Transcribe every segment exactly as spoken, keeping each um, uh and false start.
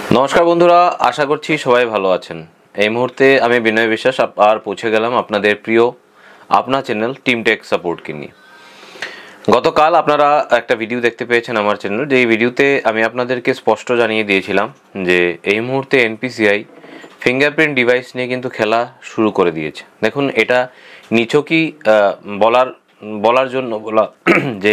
নমস্কার বন্ধুরা, আশা করছি সবাই ভালো আছেন। এই মুহূর্তে আমি বিনয় বিশ্বাস আর পৌঁছে গেলাম আপনাদের প্রিয় আপনার চ্যানেল টিম টেক সাপোর্টকে নিয়ে। গতকাল আপনারা একটা ভিডিও দেখতে পেয়েছেন আমার চ্যানেল, যে এই ভিডিওতে আমি আপনাদেরকে স্পষ্ট জানিয়ে দিয়েছিলাম যে এই মুহূর্তে এনপিসিআই ফিঙ্গারপ্রিন্ট ডিভাইস নিয়ে কিন্তু খেলা শুরু করে দিয়েছে। দেখুন, এটা নিছকই বলার বলার জন্য বলা যে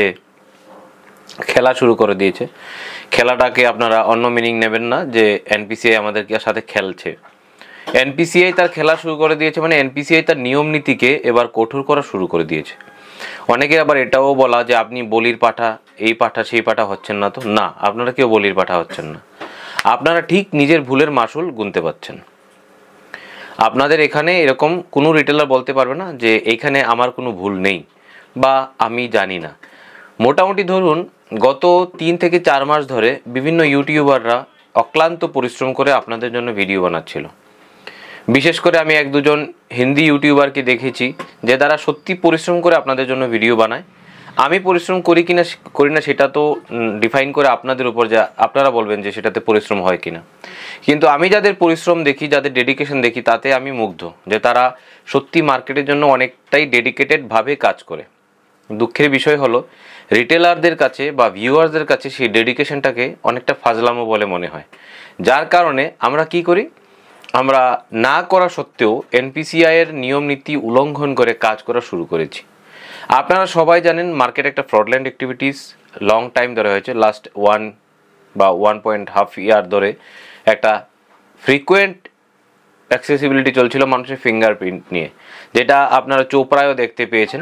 খেলা শুরু করে দিয়েছে। খেলাটাকে আপনারা অন্য মিনিং নেবেন না যে এনপিসিআই আমাদেরকে সাথে খেলছে। এনপিসিআই তার খেলা শুরু করে দিয়েছে, মানে এনপিসিআই তার নিয়ম নীতিকে এবার কঠোর করা শুরু করে দিয়েছে। অনেকে আবার এটাও বলা যে আপনি বলির পাঠা, এই পাঠা সেই পাঠা হচ্ছেন না। তো না, আপনারা কেউ বলির পাঠা হচ্ছেন না, আপনারা ঠিক নিজের ভুলের মাসুল গুনতে পারছেন। আপনাদের এখানে এরকম কোনো রিটেলার বলতে পারবে না যে এইখানে আমার কোনো ভুল নেই বা আমি জানি না। মোটামুটি ধরুন গত তিন থেকে চার মাস ধরে বিভিন্ন ইউটিউবাররা অক্লান্ত পরিশ্রম করে আপনাদের জন্য ভিডিও বানাচ্ছিল। বিশেষ করে আমি এক দুজন হিন্দি ইউটিউবারকে দেখেছি যে তারা সত্যি পরিশ্রম করে আপনাদের জন্য ভিডিও বানায়। আমি পরিশ্রম করি কিনা করি না সেটা তো ডিফাইন করে আপনাদের উপর, যা আপনারা বলবেন যে সেটাতে পরিশ্রম হয় কিনা। কিন্তু আমি যাদের পরিশ্রম দেখি, যাদের ডেডিকেশন দেখি, তাতে আমি মুগ্ধ যে তারা সত্যি মার্কেটের জন্য অনেকটাই ডেডিকেটেডভাবে কাজ করে। দুঃখের বিষয় হলো রিটেলারদের কাছে বা ভিউয়ার্সদের কাছে সেই ডেডিকেশনটাকে অনেকটা ফাজলামো বলে মনে হয়, যার কারণে আমরা কি করি, আমরা না করা সত্ত্বেও এনপিসিআই এর নিয়ম নীতি উল্লঙ্ঘন করে কাজ করা শুরু করেছি। আপনারা সবাই জানেন মার্কেট একটা ফ্রডল্যান্ড অ্যাক্টিভিটিস লং টাইম ধরে হয়েছে, লাস্ট ওয়ান বা ওয়ান পয়েন্ট হাফ ইয়ার ধরে একটা ফ্রিকুয়েন্ট অ্যাক্সেসিবিলিটি চলছিল মানুষের ফিঙ্গারপ্রিন্ট নিয়ে, যেটা আপনারা চোপড়ায়ও দেখতে পেয়েছেন।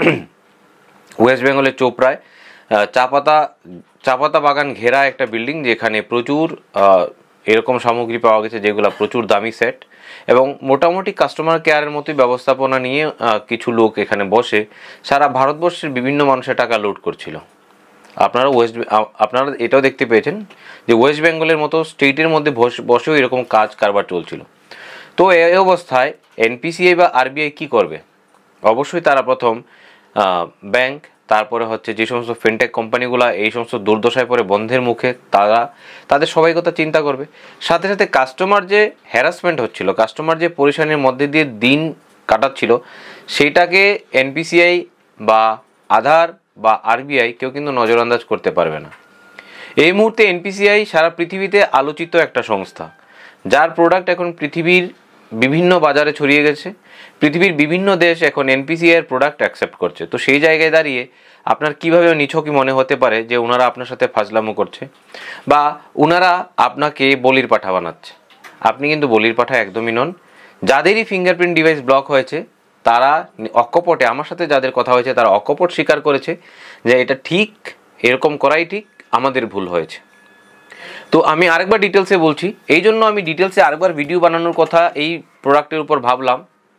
ওয়েস্ট বেঙ্গলের চোপড়ায় চাপাতা চাপাতা বাগান ঘেরা একটা বিল্ডিং, যেখানে প্রচুর এরকম সামগ্রী পাওয়া গেছে যেগুলো প্রচুর দামি সেট, এবং মোটামুটি কাস্টমার কেয়ারের মতোই ব্যবস্থাপনা নিয়ে কিছু লোক এখানে বসে সারা ভারতবর্ষের বিভিন্ন মানুষের টাকা লুট করছিল। আপনারা ওয়েস্ট আপনারা এটাও দেখতে পেয়েছেন যে ওয়েস্ট বেঙ্গলের মতো স্টেটের মধ্যে বসেও এরকম কাজ কারবার চলছিল। তো এই অবস্থায় এনপিসিআই বা আরবিআই কি করবে? অবশ্যই তারা প্রথম ব্যাংক, তারপরে হচ্ছে যে সমস্ত ফিনটেক কোম্পানিগুলো এই সমস্ত দুর্দশায় পড়ে বন্ধের মুখে, তারা তাদের সবাই কথা চিন্তা করবে। সাথে সাথে কাস্টমার যে হ্যারাসমেন্ট হচ্ছিল, কাস্টমার যে পরিশানির মধ্যে দিয়ে দিন কাটাচ্ছিল, সেইটাকে এনপিসিআই বা আধার বা আরবিআই কেউ কিন্তু নজরআন্দাজ করতে পারবে না। এই মুহূর্তে এনপিসিআই সারা পৃথিবীতে আলোচিত একটা সংস্থা, যার প্রোডাক্ট এখন পৃথিবীর বিভিন্ন বাজারে ছড়িয়ে গেছে। পৃথিবীর বিভিন্ন দেশ এখন এনপিসিআই এর প্রোডাক্ট অ্যাকসেপ্ট করছে। তো সেই জায়গায় দাঁড়িয়ে আপনার কীভাবে নিছকই মনে হতে পারে যে ওনারা আপনার সাথে ফাজলামো করছে বা ওনারা আপনাকে বলির পাঠা বানাচ্ছে? আপনি কিন্তু বলির পাঠা একদমই নন। যাদেরই ফিঙ্গারপ্রিন্ট ডিভাইস ব্লক হয়েছে তারা অকপটে, আমার সাথে যাদের কথা হয়েছে তারা অকপট স্বীকার করেছে যে এটা ঠিক, এরকম করাই ঠিক, আমাদের ভুল হয়েছে। তো আমি আরেকবার ডিটেলসে বলছি, এই জন্য আমি ডিটেলসে আরেকবার ভিডিও বানানোর কথা এই প্রোডাক্টের উপর ভাবলাম।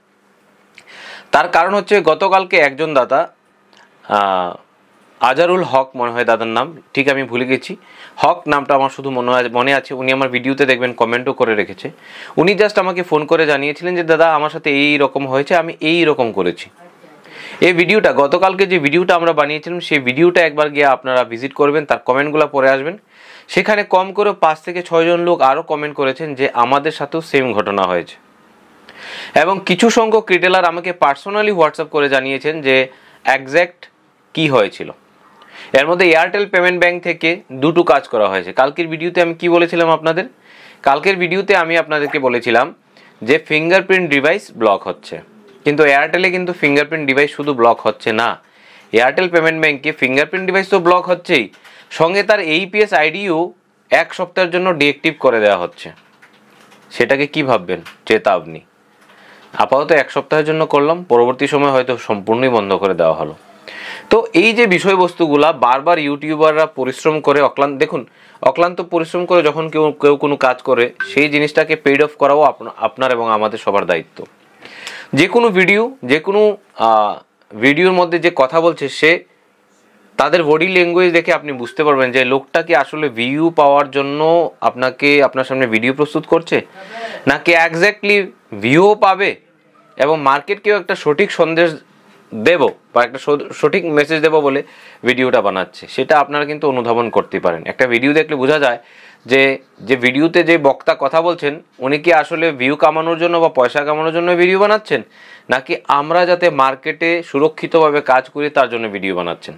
তার কারণ হচ্ছে গতকালকে একজন দাদা, আজারুল হক মনে হয় দাদার নাম, ঠিক আমি ভুলে গেছি, হক নামটা আমার শুধু মনে মনে আছে। উনি আমার ভিডিওতে দেখবেন কমেন্টও করে রেখেছে। উনি জাস্ট আমাকে ফোন করে জানিয়েছিলেন যে দাদা আমার সাথে এই রকম হয়েছে, আমি এই রকম করেছি। এই ভিডিওটা, গতকালকে যে ভিডিওটা আমরা বানিয়েছিলাম সেই ভিডিওটা একবার গিয়ে আপনারা ভিজিট করবেন, তার কমেন্টগুলো পড়ে আসবেন। সেখানে কম করে পাঁচ থেকে ছয়জন লোক আরও কমেন্ট করেছেন যে আমাদের সাথেও সেম ঘটনা হয়েছে, এবং কিছু সংখ্যক রিটেলার আমাকে পার্সোনালি হোয়াটসঅ্যাপ করে জানিয়েছেন যে একজ্যাক্ট কি হয়েছিল। এর মধ্যে এয়ারটেল পেমেন্ট ব্যাংক থেকে দুটো কাজ করা হয়েছে। কালকের ভিডিওতে আমি কি বলেছিলাম আপনাদের? কালকের ভিডিওতে আমি আপনাদেরকে বলেছিলাম যে ফিঙ্গারপ্রিন্ট ডিভাইস ব্লক হচ্ছে, কিন্তু এয়ারটেলে কিন্তু ফিঙ্গারপ্রিন্ট ডিভাইস শুধু ব্লক হচ্ছে না, এয়ারটেল পেমেন্ট ব্যাংকে ফিঙ্গারপ্রিন্ট ডিভাইস তো ব্লক হচ্ছেই, সঙ্গে তার এইপিএস আইডিও এক সপ্তাহের জন্য ডিঅ্যাক্টিভ করে দেওয়া হচ্ছে। সেটাকে কি ভাববেন? চেতাবনী। আপাতত এক সপ্তাহের জন্য করলাম, পরবর্তী সময় হয়তো সম্পূর্ণই বন্ধ করে দেওয়া হলো। তো এই যে বিষয়বস্তুগুলা বারবার ইউটিউবাররা পরিশ্রম করে অক্লান্ত, দেখুন অক্লান্ত পরিশ্রম করে যখন কেউ কেউ কোনো কাজ করে সেই জিনিসটাকে পেইড অফ করাও আপনার এবং আমাদের সবার দায়িত্ব। যে কোনো ভিডিও, যে কোনো ভিডিওর মধ্যে যে কথা বলছে সে, তাদের বডি ল্যাঙ্গুয়েজ দেখে আপনি বুঝতে পারবেন যে লোকটা কি আসলে ভিউ পাওয়ার জন্য আপনাকে আপনার সামনে ভিডিও প্রস্তুত করছে, নাকি এক্স্যাক্টলি ভিউ পাবে এবং মার্কেটকেও একটা সঠিক সন্দেশ দেব বা একটা সঠিক মেসেজ দেব বলে ভিডিওটা বানাচ্ছে। সেটা আপনারা কিন্তু অনুধাবন করতে পারেন। একটা ভিডিও দেখলে বোঝা যায় যে যে ভিডিওতে যে বক্তা কথা বলছেন উনি কি আসলে ভিউ কামানোর জন্য বা পয়সা কামানোর জন্য ভিডিও বানাচ্ছেন, নাকি আমরা যাতে মার্কেটে সুরক্ষিতভাবে কাজ করি তার জন্য ভিডিও বানাচ্ছেন।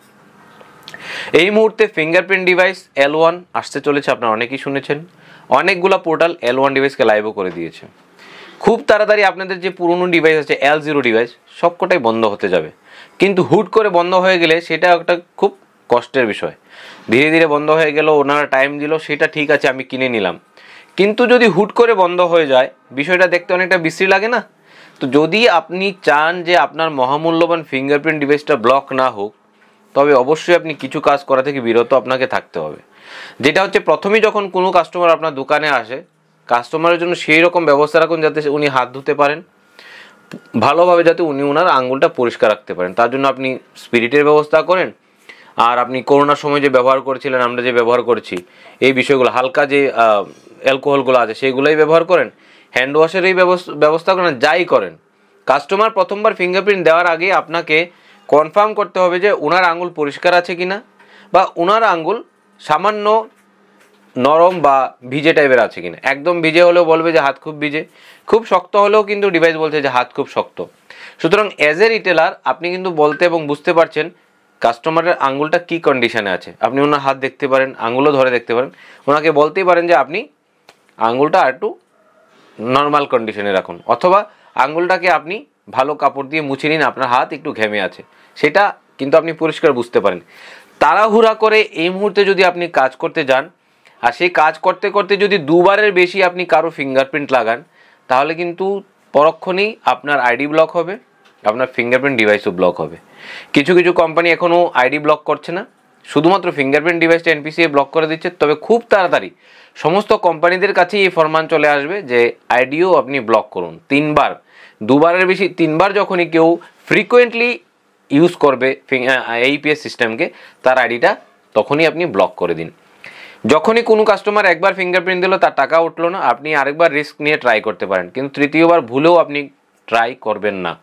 এই মুহূর্তে ফিঙ্গারপ্রিন্ট ডিভাইস এল ওয়ান আসতে চলেছে, আপনারা অনেকেই শুনেছেন। অনেকগুলো পোর্টাল এল ওয়ান ডিভাইসকে লাইভও করে দিয়েছে। খুব তাড়াতাড়ি আপনাদের যে পুরনো ডিভাইস আছে এল জিরো ডিভাইস সবকটাই বন্ধ হতে যাবে। কিন্তু হুট করে বন্ধ হয়ে গেলে সেটা একটা খুব কষ্টের বিষয়। ধীরে ধীরে বন্ধ হয়ে গেল, ওনারা টাইম দিল, সেটা ঠিক আছে, আমি কিনে নিলাম। কিন্তু যদি হুট করে বন্ধ হয়ে যায় বিষয়টা দেখতে অনেকটা বিশ্রী লাগে না? তো যদি আপনি চান যে আপনার মহামূল্যবান ফিঙ্গারপ্রিন্ট ডিভাইসটা ব্লক না হোক, তবে অবশ্যই আপনি কিছু কাজ করা থেকে বিরত আপনাকে থাকতে হবে। যেটা হচ্ছে, প্রথমেই যখন কোনো কাস্টমার আপনার দোকানে আসে, কাস্টমারের জন্য সেই রকম ব্যবস্থা রাখুন যাতে উনি হাত ধুতে পারেন ভালোভাবে, যাতে উনি ওনার আঙ্গুলটা পরিষ্কার রাখতে পারেন। তার জন্য আপনি স্পিরিটের ব্যবস্থা করেন। আর আপনি করোনার সময় যে ব্যবহার করেছিলেন, আমরা যে ব্যবহার করছি, এই বিষয়গুলো হালকা যে অ্যালকোহলগুলো আছে সেগুলোই ব্যবহার করেন। হ্যান্ড ওয়াশের এই ব্যবস্থা করেন, যাই করেন। কাস্টমার প্রথমবার ফিঙ্গারপ্রিন্ট দেওয়ার আগে আপনাকে কনফার্ম করতে হবে যে ওনার আঙ্গুল পরিষ্কার আছে কিনা, বা ওনার আঙ্গুল সামান্য নরম বা ভিজে টাইপের আছে কিনা। একদম ভিজে হলেও বলবে যে হাত খুব ভিজে, খুব শক্ত হলেও কিন্তু ডিভাইস বলছে যে হাত খুব শক্ত। সুতরাং অ্যাজ এ রিটেলার আপনি কিন্তু বলতে এবং বুঝতে পারছেন কাস্টমারের আঙ্গুলটা কি কন্ডিশনে আছে। আপনি ওনার হাত দেখতে পারেন, আঙ্গুলও ধরে দেখতে পারেন, ওনাকে বলতেই পারেন যে আপনি আঙ্গুলটা একটু নর্মাল কন্ডিশনে রাখুন, অথবা আঙ্গুলটাকে আপনি ভালো কাপড় দিয়ে মুছে নিন, আপনার হাত একটু ঘেমে আছে, সেটা কিন্তু আপনি পরিষ্কার বুঝতে পারেন। তাড়াহুড়া করে এই মুহূর্তে যদি আপনি কাজ করতে যান, আর সেই কাজ করতে করতে যদি দুবারের বেশি আপনি কারো ফিঙ্গারপ্রিন্ট লাগান, তাহলে কিন্তু পরক্ষণেই আপনার আইডি ব্লক হবে, আপনার ফিঙ্গারপ্রিন্ট ডিভাইসও ব্লক হবে। কিছু কিছু কোম্পানি এখনও আইডি ব্লক করছে না, শুধুমাত্র ফিঙ্গারপ্রিন্ট ডিভাইসটা এনপিসিআই ব্লক করে দিচ্ছে। তবে খুব তাড়াতাড়ি সমস্ত কোম্পানিদের কাছেই এই ফরমান চলে আসবে যে আইডিও আপনি ব্লক করুন তিনবার। দুবারের বেশি তিনবার যখনই কেউ ফ্রিকোয়েন্টলি ইউজ করবে এইপিএস সিস্টেমকে, তার আইডিটা তখনই আপনি ব্লক করে দিন। যখনই কোনো কাস্টমার একবার ফিঙ্গারপ্রিন্ট দিল, তার টাকা উঠলো না, আপনি আরেকবার রিস্ক নিয়ে ট্রাই করতে পারেন, কিন্তু তৃতীয়বার ভুলেও আপনি ট্রাই করবেন না।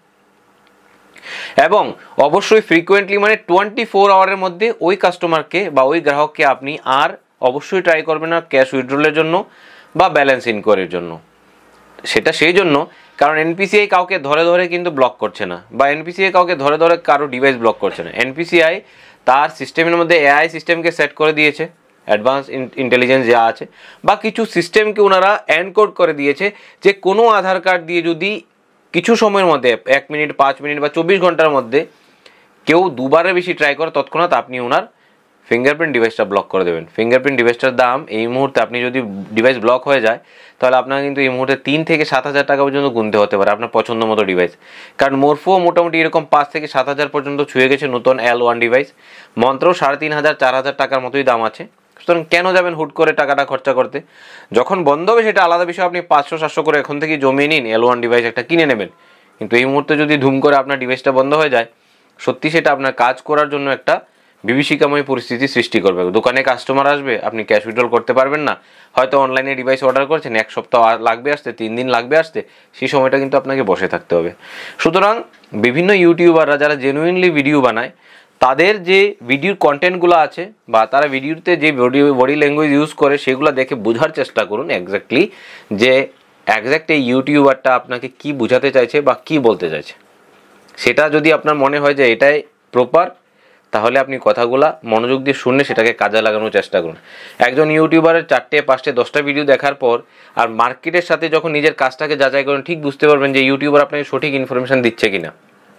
এবং অবশ্যই ফ্রিকোয়েন্টলি মানে টোয়েন্টি ফোর আওয়ারের মধ্যে ওই কাস্টমারকে বা ওই গ্রাহককে আপনি আর অবশ্যই ট্রাই করবেন না ক্যাশ উইথড্রলের জন্য বা ব্যালেন্স ইনকোয়ারির জন্য। সেটা সেই জন্য কারণ এনপিসিআই কাউকে ধরে ধরে কিন্তু ব্লক করছে না, বা এনপিসিআই কাউকে ধরে ধরে কারো ডিভাইস ব্লক করছে না। এনপিসিআই তার সিস্টেমের মধ্যে এআই সিস্টেমকে সেট করে দিয়েছে, অ্যাডভান্স ইন্টেলিজেন্স যা আছে, বা কিছু সিস্টেমকে ওনারা এনকোড করে দিয়েছে যে কোনো আধার কার্ড দিয়ে যদি কিছু সময়ের মধ্যে এক মিনিট পাঁচ মিনিট বা চব্বিশ ঘন্টার মধ্যে কেউ দুবারের বেশি ট্রাই করে, তৎক্ষণাৎ আপনি ওনার ফিঙ্গারপ্রিন্ট ডিভাইসটা ব্লক করে দেবেন। ফিঙ্গারপ্রিন্ট ডিভাইসটার দাম এই মুহূর্তে, আপনি যদি ডিভাইস ব্লক হয়ে যায় তাহলে আপনার কিন্তু এই মুহূর্তে তিন থেকে সাত হাজার টাকা পর্যন্ত গুনতে হতে পারে আপনার পছন্দ মতো ডিভাইস। কারণ মোরফো মোটামুটি এরকম পাঁচ থেকে সাত হাজার পর্যন্ত ছুঁয়ে গেছে নতুন এল ওয়ান ডিভাইস। মন্ত্রও সাড়ে তিন হাজার চার হাজার টাকার মতোই দাম আছে। সুতরাং কেন যাবেন হুট করে টাকাটা খরচা করতে? যখন বন্ধ হবে সেটা আলাদা বিষয়, আপনি পাঁচশো সাতশো করে এখন থেকে জমিয়ে নিন, এল ওয়ান ডিভাইস একটা কিনে নেবেন। কিন্তু এই মুহূর্তে যদি ধুম করে আপনার ডিভাইসটা বন্ধ হয়ে যায়, সত্যি সেটা আপনার কাজ করার জন্য একটা বিভীষিকাময় পরিস্থিতি সৃষ্টি করবে। দোকানে কাস্টমার আসবে, আপনি ক্যাশ উইথড্রল করতে পারবেন না, হয়তো অনলাইনে ডিভাইস অর্ডার করছেন, এক সপ্তাহ লাগবে আসতে, তিন দিন লাগবে আসতে, সেই সময়টা কিন্তু আপনাকে বসে থাকতে হবে। সুতরাং বিভিন্ন ইউটিউবাররা যারা জেনুইনলি ভিডিও বানায়, তাদের যে ভিডিওর কন্টেন্টগুলো আছে বা তারা ভিডিওতে যে বডি বডি ল্যাঙ্গুয়েজ ইউজ করে সেগুলো দেখে বোঝার চেষ্টা করুন এক্স্যাক্টলি যে এক্স্যাক্ট এই ইউটিউবারটা আপনাকে কি বোঝাতে চাইছে বা কি বলতে চাইছে। সেটা যদি আপনার মনে হয় যে এটাই প্রপার, তাহলে আপনি কথাগুলা মনোযোগ দিয়ে শুনে সেটাকে কাজে লাগানোর চেষ্টা করুন। একজন ইউটিউবারের চারটে পাঁচটে দশটা ভিডিও দেখার পর আর মার্কেটের সাথে যখন নিজের কাজটাকে যাচাই করেন, ঠিক বুঝতে পারবেন যে ইউটিউবার আপনাকে সঠিক ইনফরমেশন দিচ্ছে কিনা।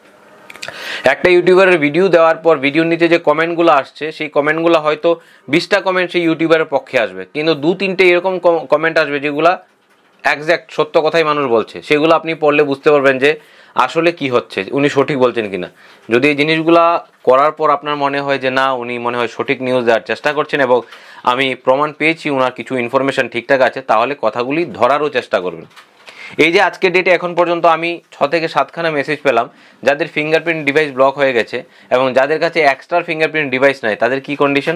একটা ইউটিউবারের ভিডিও দেওয়ার পর ভিডিওর নিচে যে কমেন্টগুলো আসছে, সেই কমেন্টগুলো হয়তো বিশটা কমেন্ট সেই ইউটিউবারের পক্ষে আসবে, কিন্তু দু তিনটে এরকম কমেন্ট আসবে যেগুলা একজ্যাক্ট সত্য কথাই মানুষ বলছে। সেগুলো আপনি পড়লে বুঝতে পারবেন যে আসলে কি হচ্ছে, উনি সঠিক বলছেন কিনা। যদি এই জিনিসগুলা করার পর আপনার মনে হয় যে না, উনি মনে হয় সঠিক নিউজ দেওয়ার চেষ্টা করছেন এবং আমি প্রমাণ পেয়েছি ওনার কিছু ইনফরমেশন ঠিকঠাক আছে, তাহলে কথাগুলি ধরারও চেষ্টা করবেন। এই যে আজকের ডেটে এখন পর্যন্ত আমি ছ থেকে সাতখানা মেসেজ পেলাম যাদের ফিঙ্গারপ্রিন্ট ডিভাইস ব্লক হয়ে গেছে এবং যাদের কাছে এক্সট্রা ফিঙ্গারপ্রিন্ট ডিভাইস নাই, তাদের কি কন্ডিশন।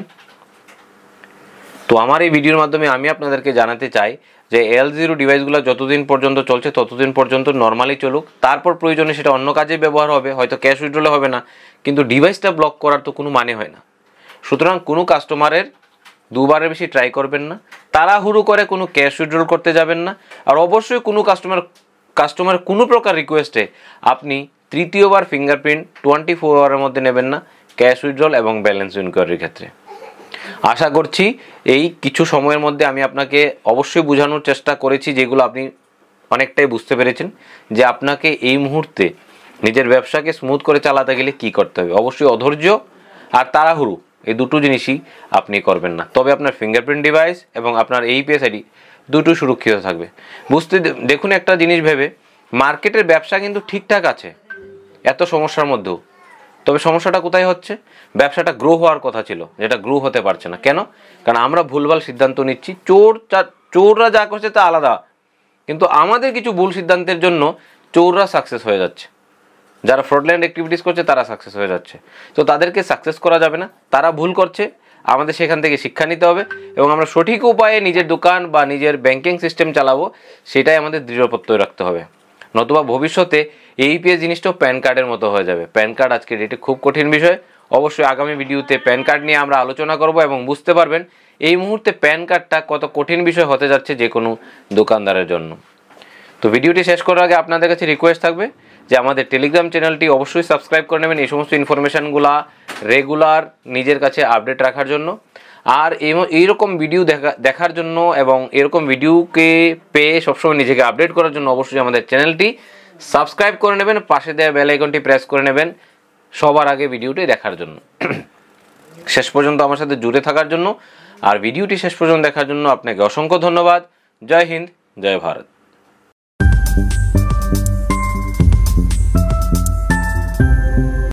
তো আমার এই ভিডিওর মাধ্যমে আমি আপনাদেরকে জানাতে চাই যে এল জিরো ডিভাইসগুলো যতদিন পর্যন্ত চলছে ততদিন পর্যন্ত নর্মালি চলুক, তারপর প্রয়োজনে সেটা অন্য কাজে ব্যবহার হবে, হয়তো ক্যাশ উইথড্রলে হবে না, কিন্তু ডিভাইসটা ব্লক করার তো কোনো মানে হয় না। সুতরাং কোনো কাস্টমারের দুবারের বেশি ট্রাই করবেন না, তাড়াহুড়ো করে কোনো ক্যাশ উইথড্রল করতে যাবেন না। আর অবশ্যই কোনো কাস্টমার কাস্টমার কোনো প্রকার রিকোয়েস্টে আপনি তৃতীয়বার ফিঙ্গারপ্রিন্ট টোয়েন্টি ফোর আওয়ারের মধ্যে নেবেন না ক্যাশ উইথড্রল এবং ব্যালেন্স ইনকোয়ারির ক্ষেত্রে। আশা করছি এই কিছু সময়ের মধ্যে আমি আপনাকে অবশ্যই বোঝানোর চেষ্টা করেছি, যেগুলো আপনি অনেকটাই বুঝতে পেরেছেন যে আপনাকে এই মুহূর্তে নিজের ব্যবসাকে স্মুথ করে চালাতে গেলে কি করতে হবে। অবশ্যই অধৈর্য আর তাড়াহুড়ো এই দুটো জিনিসই আপনি করবেন না, তবে আপনার ফিঙ্গারপ্রিন্ট ডিভাইস এবং আপনার এইপিএস আইডি দুটো সুরক্ষিত থাকবে। বুঝতে দেখুন একটা জিনিস ভেবে, মার্কেটের ব্যবসা কিন্তু ঠিকঠাক আছে এত সমস্যার মধ্যেও, তবে সমস্যাটা কোথায় হচ্ছে? ব্যবসাটা গ্রো হওয়ার কথা ছিল, যেটা গ্রো হতে পারছে না। কেন? কারণ আমরা ভুলভাল সিদ্ধান্ত নিচ্ছি। চোর চোররা যা করছে তা আলাদা, কিন্তু আমাদের কিছু ভুল সিদ্ধান্তের জন্য চোররা সাকসেস হয়ে যাচ্ছে, যারা ফ্রডল্যান্ড অ্যাক্টিভিটিস করছে তারা সাকসেস হয়ে যাচ্ছে। তো তাদেরকে সাকসেস করা যাবে না, তারা ভুল করছে, আমাদের সেখান থেকে শিক্ষা নিতে হবে এবং আমরা সঠিক উপায়ে নিজের দোকান বা নিজের ব্যাংকিং সিস্টেম চালাবো, সেটাই আমাদের দৃঢ় প্রত্যয় রাখতে হবে। নতুবা ভবিষ্যতে এইপিএস জিনিসটাও প্যান কার্ডের মতো হয়ে যাবে। প্যান কার্ড আজকে ডেটে খুব কঠিন বিষয়। অবশ্যই আগামী ভিডিওতে প্যান কার্ড নিয়ে আমরা আলোচনা করব এবং বুঝতে পারবেন এই মুহূর্তে প্যান কার্ডটা কত কঠিন বিষয় হতে যাচ্ছে যে কোনো দোকানদারের জন্য। তো ভিডিওটি শেষ করার আগে আপনাদের কাছে রিকোয়েস্ট থাকবে যে আমাদের টেলিগ্রাম চ্যানেলটি অবশ্যই সাবস্ক্রাইব করে নেবেন এই সমস্ত ইনফরমেশানগুলা রেগুলার নিজের কাছে আপডেট রাখার জন্য। আর এইরকম ভিডিও দেখা দেখার জন্য এবং এরকম ভিডিওকে পেয়ে সবসময় নিজেকে আপডেট করার জন্য অবশ্যই আমাদের চ্যানেলটি সাবস্ক্রাইব করে নেবেন, পাশে দেওয়া বেল আইকনটি প্রেস করে নেবেন সবার আগে ভিডিওটি দেখার জন্য। শেষ পর্যন্ত আমার সাথে জুড়ে থাকার জন্য আর ভিডিওটি শেষ পর্যন্ত দেখার জন্য আপনাকে অসংখ্য ধন্যবাদ। জয় হিন্দ, জয় ভারত।